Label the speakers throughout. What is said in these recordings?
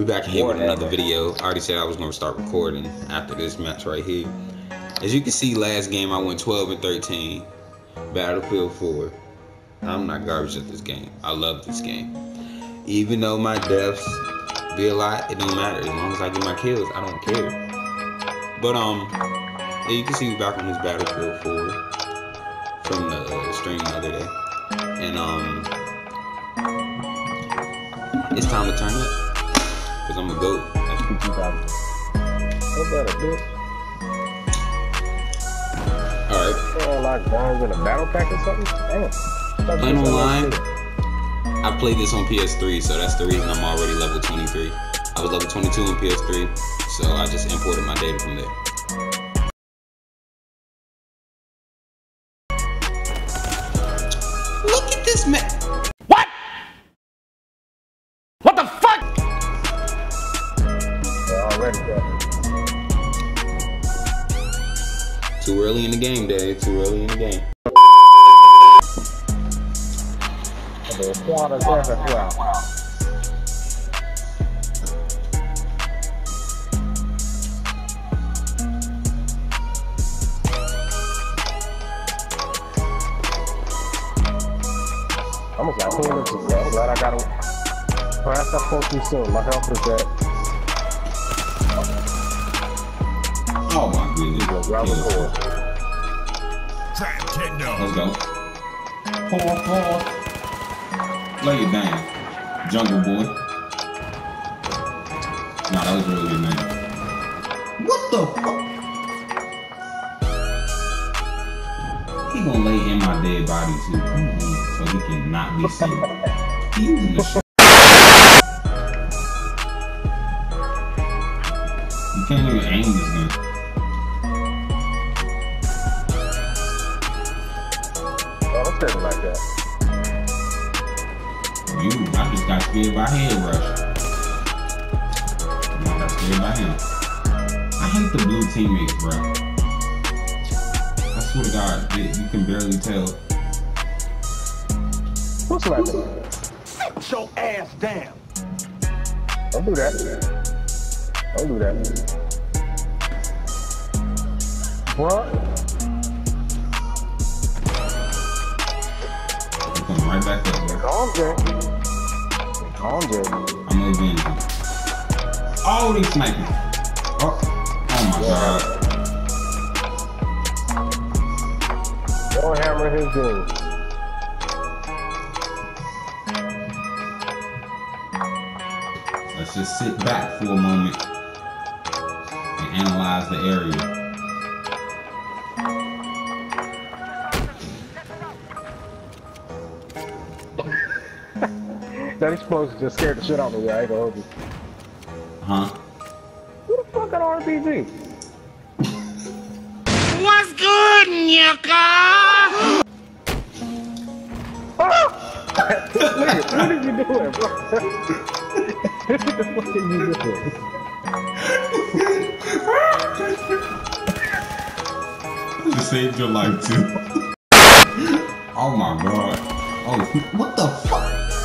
Speaker 1: back here with another video. I already said I was going to start recording after this match right here. As you can see, last game I went 12-13. Battlefield 4. I'm not garbage at this game. I love this game. Even though my deaths be a lot, it don't matter. As long as I get my kills, I don't care. But yeah, you can see we back on this Battlefield 4 from the stream the other day. And it's time to turn up. Cause I'm a goat. That's what you got.
Speaker 2: What's that, a bitch?
Speaker 1: Alright.
Speaker 2: Like bombs in a battle pack or something? Damn.
Speaker 1: Playing online, I played this on PS3, so that's the reason I'm already level 23. I was level 22 on PS3, so I just imported my data from there. Look at this man.
Speaker 3: What? What the fuck?
Speaker 2: They're already dead.
Speaker 1: Too early in the game, Dave. Too early in the game.
Speaker 2: There's water there as well. Almost like 2 minutes ago. I'm glad I got to pass that phone too soon. My health is dead.
Speaker 1: Oh my goodness.
Speaker 2: Grab the board.
Speaker 1: Let's go. Pour. Lay it down. Jungle boy. Nah, that was really good, man. What the fuck? He gonna lay in my dead body too. Come on, so he can not be seen. He using the shit. You can't even aim this gun.
Speaker 2: Like that.
Speaker 1: I just got scared by head rush. I got scared by him. I hate the blue teammates, bro. I swear to God, you can barely tell.
Speaker 2: What's that?
Speaker 3: Sit your ass down.
Speaker 2: Don't do that. Don't do that. What?
Speaker 1: Coming right back up, bro.
Speaker 2: Calm down. Calm down.
Speaker 1: I'm moving. Oh, they sniping. Oh my God.
Speaker 2: Don't hammer his game.
Speaker 1: Let's just sit back for a moment and analyze the area.
Speaker 2: That explosion just scared the shit out of me. I ain't gonna hold you.
Speaker 1: Huh?
Speaker 2: Who the fuck got RPG?
Speaker 3: What's good, Nyaka?
Speaker 2: Nigga, what are you doing, bro? What the fuck are you doing?
Speaker 1: I just saved your life too. Oh my God. Oh, what the fuck?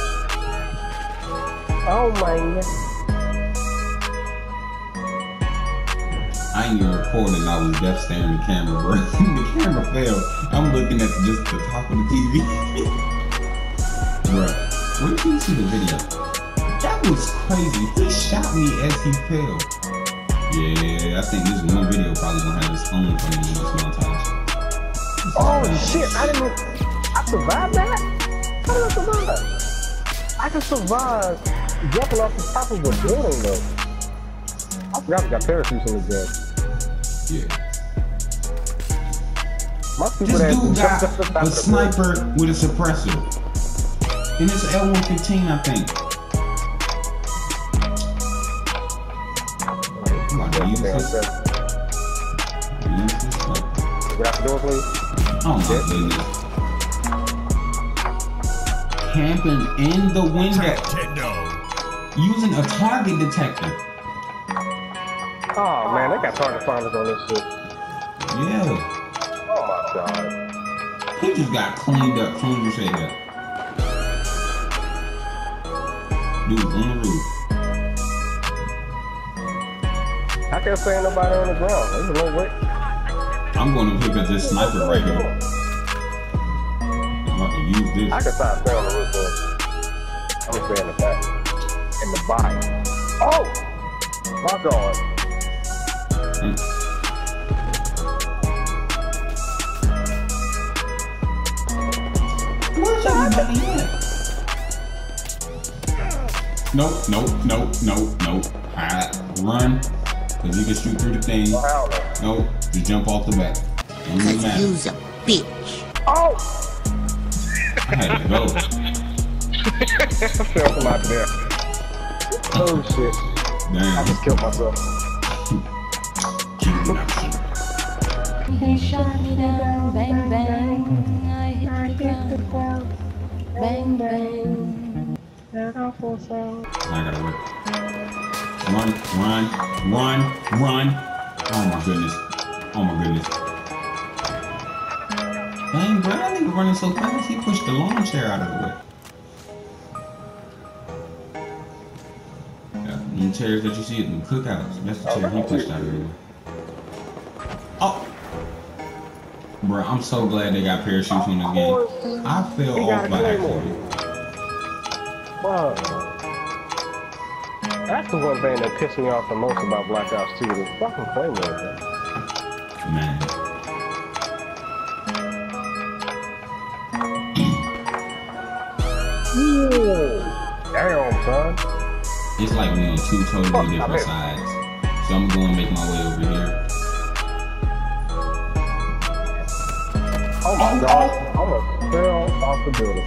Speaker 2: Oh my God.
Speaker 1: I ain't even recording, I was deaf staring the camera, bro. The camera fell. I'm looking at just the top of the TV. Bro, where did you see the video? That was crazy. He shot me as he fell. Yeah, I think this one video probably gonna have its own funny in this montage.
Speaker 2: Oh shit, I survived that? How did I survive? I can survive jumping off the top of a building though. I forgot we got parachutes in this game.
Speaker 1: Yeah.
Speaker 2: My stupid
Speaker 1: This
Speaker 2: ass
Speaker 1: dude
Speaker 2: jumped off the
Speaker 1: got
Speaker 2: top
Speaker 1: a
Speaker 2: of the
Speaker 1: sniper with a suppressor. And it's an L115, I think. Come on, use this. Use this one.
Speaker 2: Get out the door, please.
Speaker 1: Oh my goodness. Camping in the window. Using a target detector.
Speaker 2: Oh man, they got target finders on this shit.
Speaker 1: Yeah.
Speaker 2: Oh my God.
Speaker 1: He just got cleaned up, cleaned your shit up. Dude, on the roof.
Speaker 2: I can't say nobody on the ground. There's no way.
Speaker 1: I'm going to pick up this sniper right here. I'm about to use this.
Speaker 2: I can try to stay on the roof. I'm gonna stay in the back. In the body. Oh! My God.
Speaker 1: Where's everybody at? Nope. Alright, run. Cause you can shoot through the thing. Nope, just jump off the back.
Speaker 4: Cause you's a bitch.
Speaker 2: Oh!
Speaker 1: I had to go.
Speaker 2: I fell from out there. Oh shit.
Speaker 1: Damn.
Speaker 2: I just killed myself.
Speaker 5: He shot me down, bang bang, I hit the ground, bang bang. That awful sound.
Speaker 1: I gotta work. Run. Oh my goodness. Dang, bro, that nigga running so fast, he pushed the lawn chair out of the way. Yeah, them chairs that you see at the cookouts, that's the chair he pushed out of the way. Oh! Bro, I'm so glad they got parachutes on this game. I fell off by accident.
Speaker 2: Wow. That's the one thing that pissed me off the most about Black Ops 2, the fucking Claymore.
Speaker 1: Man.
Speaker 2: Damn, son.
Speaker 1: It's like we on two totally different sides. So I'm going to make my way over here.
Speaker 2: Oh my God. I'm gonna fell off the building.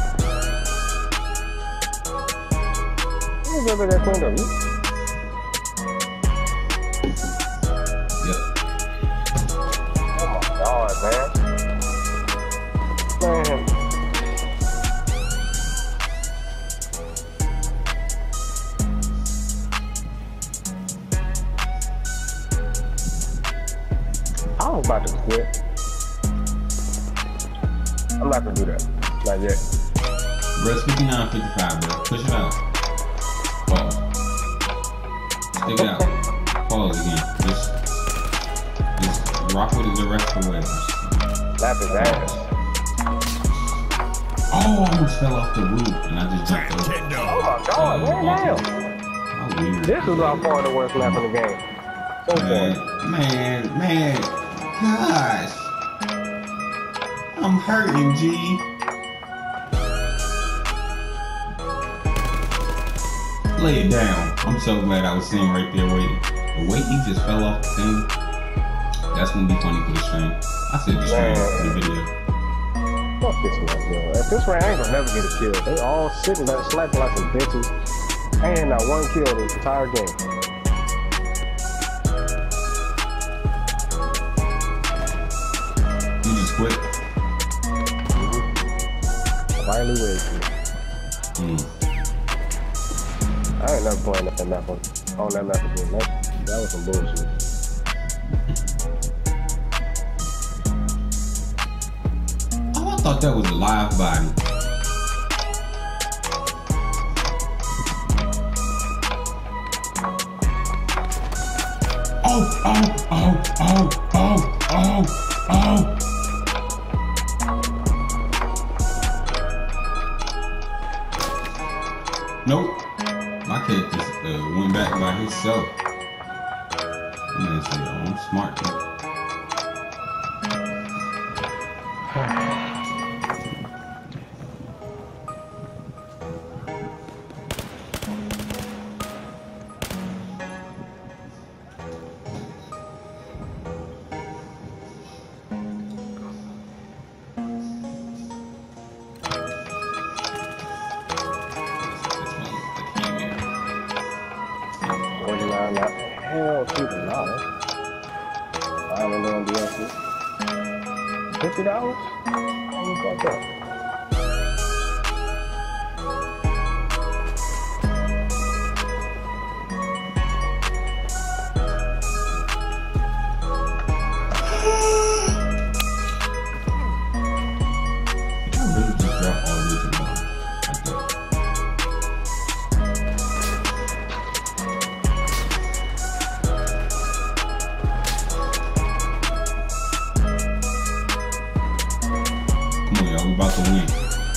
Speaker 2: Who's over there cleaned up?
Speaker 1: Yep.
Speaker 2: Oh my God, man. I was about to quit. I'm not gonna do that. Not yet.
Speaker 1: Bro, it's 59-55, bro. Push it out. Pause. Stick it out. Pause again. Just rock with it the rest of the way.
Speaker 2: Slap his ass.
Speaker 1: Oh, I almost fell off the roof and I just jumped over.
Speaker 2: Oh my God, man, damn.
Speaker 1: How weird.
Speaker 2: This is by far the worst map in the game. So far.
Speaker 1: Man. Gosh. I'm hurting, G. Lay it down. I'm so glad I was sitting right there waiting. The way he just fell off the thing, that's gonna be funny for the stream. I said the stream for the video.
Speaker 2: Fuck this one, yo. At this rate, I ain't gonna never get a kill. They all sitting there slapping like some bitches. I ain't not one kill this entire game.
Speaker 1: You just quit.
Speaker 2: Finally waiting. I ain't never playing that map on that map again. That was some bullshit.
Speaker 1: Oh, I thought that was a live body. Oh. Nope. My character went back by himself. I'm gonna say, oh, I'm smart too.
Speaker 2: Hell to the dollar. $5 on DLC. $50? How you got that?
Speaker 1: I really just dropped all these in one. Like that. about to win.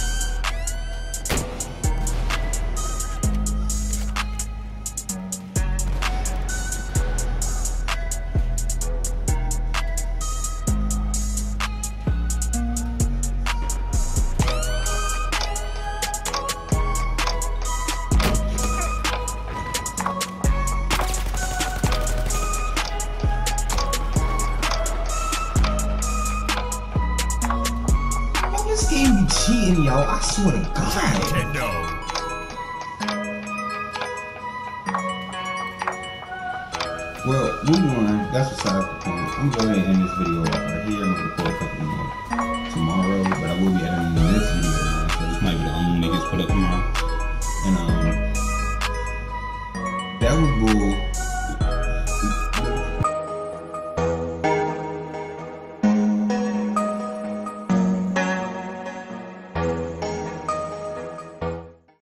Speaker 6: This game be cheating, yo. I swear to God.
Speaker 3: Nintendo.
Speaker 6: Well, we won. That's besides the point. I'm going to end this video off right here. I'm going to record a couple more tomorrow, but I will be editing this video now, so this might be the only one that gets put up tomorrow. And that was bull.